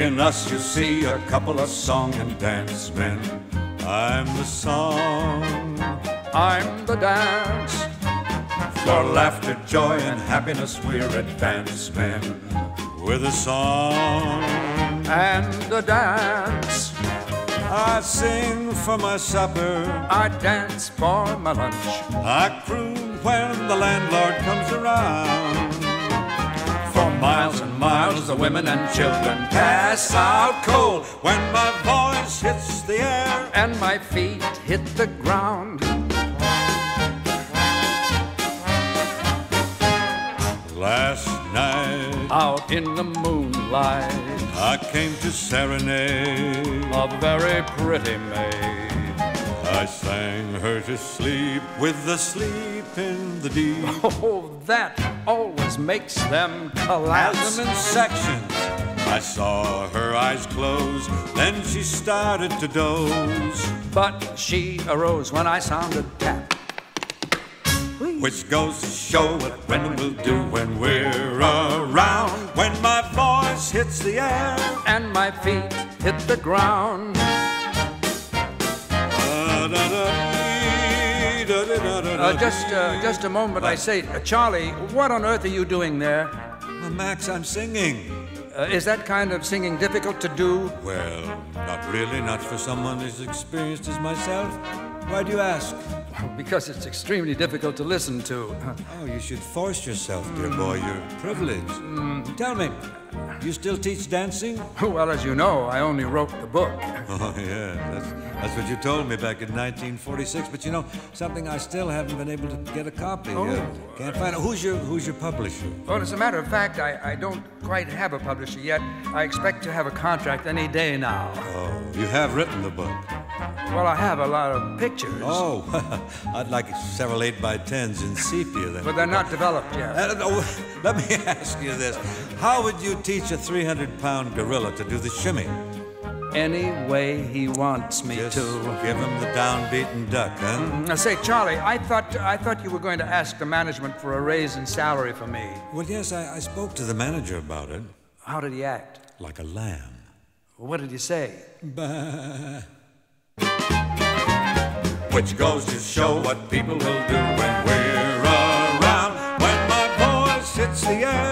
In us you see a couple of song and dance men. I'm the song, I'm the dance. for laughter, joy, and happiness we're advance men. With a song And the dance. I sing for my supper, I dance for my lunch. I croon when the landlord comes around. For miles and miles the women and children pass out cold when my voice hits the air And my feet hit the ground. Last night Out in the moonlight, I came to serenade. a very pretty maid. I sang her to sleep with the sleep in the deep. Oh, that always makes them collapse. As them in sections, I saw her eyes close. Then she started to doze, But she arose when I sounded tap. which goes to show what Brendan will do when we're around. When my voice hits the air, And my feet hit the ground. Just a moment, I say, Charlie, what on earth are you doing there? Well, Max, I'm singing. Is that kind of singing difficult to do? Well, not really, not for someone as experienced as myself. Why do you ask? Because it's extremely difficult to listen to. Oh, you should force yourself, dear boy. You're privileged. Tell me, you still teach dancing? Well, as you know, I only wrote the book. Oh, yeah, that's what you told me back in 1946. But you know, something I still haven't been able to get a copy. Can't find it. Who's your publisher? Well, as a matter of fact, I don't quite have a publisher yet. I expect to have a contract any day now. Oh, you have written the book. Well, I have a lot of pictures. Oh, I'd like several 8x10s in sepia then. But they're not developed yet. Let me ask you this. How would you teach a 300-pound gorilla to do the shimmy? Any way he wants me Just to. give him the downbeaten duck, huh? Now, say, Charlie, I thought you were going to ask the management for a raise in salary for me. Well, yes, I spoke to the manager about it. How did he act? Like a lamb. What did he say? Bah. Which goes to show what people will do when we're around. When my voice hits the air,